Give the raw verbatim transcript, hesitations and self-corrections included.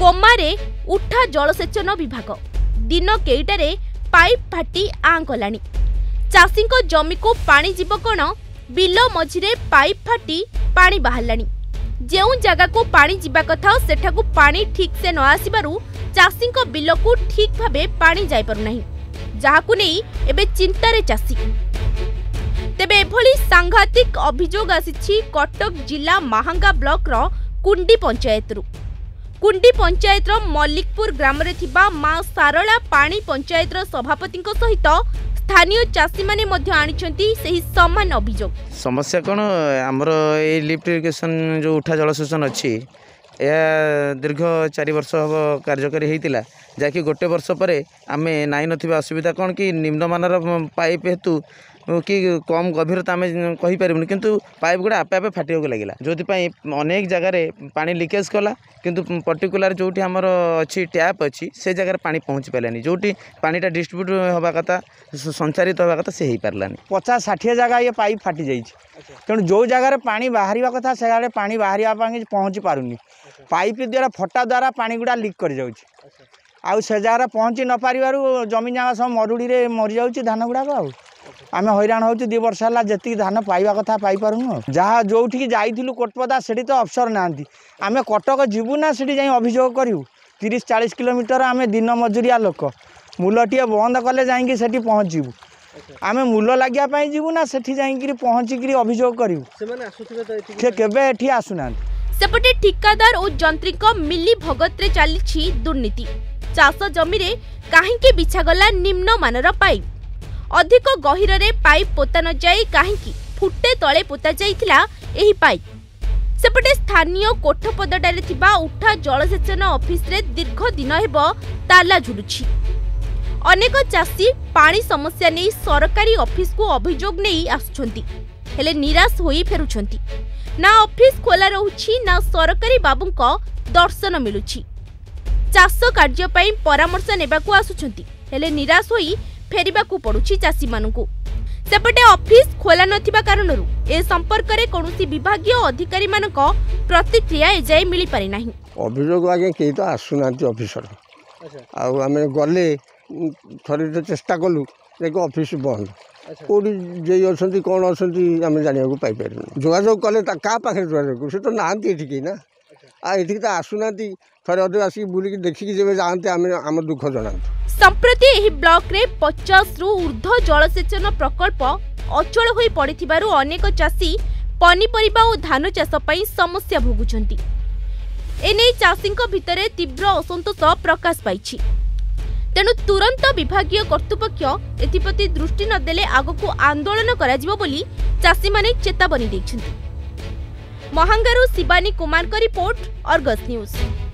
कोमारे उठा जलसेचन विभाग दिन केईटारे पाइप फाटी आं कलानी। चाषी जमी को पानी जीव कण बिल मझिरे पाइप फाटी पानी बाहरलानी। जेउ जगह को पानी जीवा कथा सेठाकू पानी ठीक से न आसिबारु चाषी बिल को ठीक भाबे पानी जाई पारु नाही, जाहाकू नेई एबे चिंतारे चाषी। तेबे एभली सांघातिक अभियोग आसिछि कटक जिला महांगा ब्लॉक रो कुंडी पंचायत रु। कुंडी पंचायत रो मल्लिकपुर ग्राम रे थिबा मां सारला पानी पंचायत रो सभापति सहित स्थानीय चाषी माने मध्य आनिछंती सही समान अभियोग। समस्या कोन हमर ए लिफ्ट इरिगेशन जो उठा जलसेचन अछि या दीर्घ चार वर्ष हम कार्यकारी होता जहाँकि गोटे वर्ष पर आम नाई ना असुविधा कौन कि निम्नमानर पाइप हेतु कि कम गभीरता आम कहीपर किंतु पाइप गुड़ा आपे आपे फाटिक लगे जो अनेक जगार पानी लिकेज कला किंतु पर्टिकुलर जो आमर अच्छी टैप अच्छी से जगह पानी पहुँची पारानी जो पानीटा डिस्ट्रीब्यूट हवा कथा संचारित हवा कथा से हो पारानी। पचास षाठी जगह ये पाइप फाटी जाइए तेणु जो जगार पानी बाहर कथा से पानी बाहर पहुँची पारुनी पाइप द्वारा फटा द्वारा पानी गुड़ा लिक कर जाउछि आउ से जगह पहुँची न पारिबारु जमी जगह सब मरुड़ी रे मरी जाउछि धान गुड़ाक आउ आम हैरान होउछि दु वर्ष है जी धान पाइबा कथा पाई पारुनु जहाँ जो जाइलु कोटपदा से तो अफसर नांती आम कटक जीवु ना से जाई अभियोग करूँ तीस चालीस किलोमीटर आम दिन मजुरिया लोक मूलटी बंद कले जाइए से पहुँचू आम मूल लगे जीवु ना से पहुँचिक अभियोग करूँ के आसुना। सेपटे ठिकादार और जंत्रीक मिली भगत रे चली दुर्नीति। चाष जमी रे काहेकि बिछागला निम्न मानर पाइप अधिक गहिर रे पाइप पोता न जाई काहेकि फुटे तले पोता जाइथिला एही पाइप। सेपटे स्थानीय कोठपदडारे थिबा उठा जलसेचन ऑफिस रे दीर्घ दिन हेबो ताला झुलुछि। अनेक चाषी पानी समस्या नहीं सरकारी ऑफिस को अभियोग नहीं आसुछंती हेले निराश होई फेरुछंती। ना ऑफिस खोला रहुछि ना सरकारी बाबूंक दर्शन मिलुछि। चाष कार्य पई परामर्श नेबाकू आसुछंती हेले निराश होई फेरिबाकू पड़ुछि चाषी मानकू। सेपटे ऑफिस खोला नथिबा कारणरू ए संपर्क रे कोनोसी विभागीय अधिकारी मानक प्रतिक्रिया एजाय मिली पारि नाही। अभियोग आगे केही तो आसुनांती ऑफिसर आ आमे गले थरे तो चेष्टा कलु एक ऑफिस बंद कौटी जे अच्छा कौन अच्छा आम जाना पाइपर जोगाजोग कले क्या पाखे जोगाजोग से तो नहांती ये ना आ ये तो आसुना थे अधे आसिक बुलिक देखिकी जब जाते आम आम दुख जना। संप्रति एही ब्लॉक रे पचास रु ऊर्ध्व जलसेचन प्रकल्प अचल होई पड़िथिबारु अनेक चाषी पनीपरिबा और धान चाष पई समस्या भोगुछंती। एने चाषींक भितरे तीव्र असंतोष प्रकाश पाइछि। तेणु तुरंत विभागीय कर्तृपक्ष एथिप्रति दृष्टि नदेले आगकू आंदोलन कराजिबो बोली चाषी माने चेतावनी दैछन्ति। महांगारू शिवानी कुमार का रिपोर्ट, अर्गस न्यूज।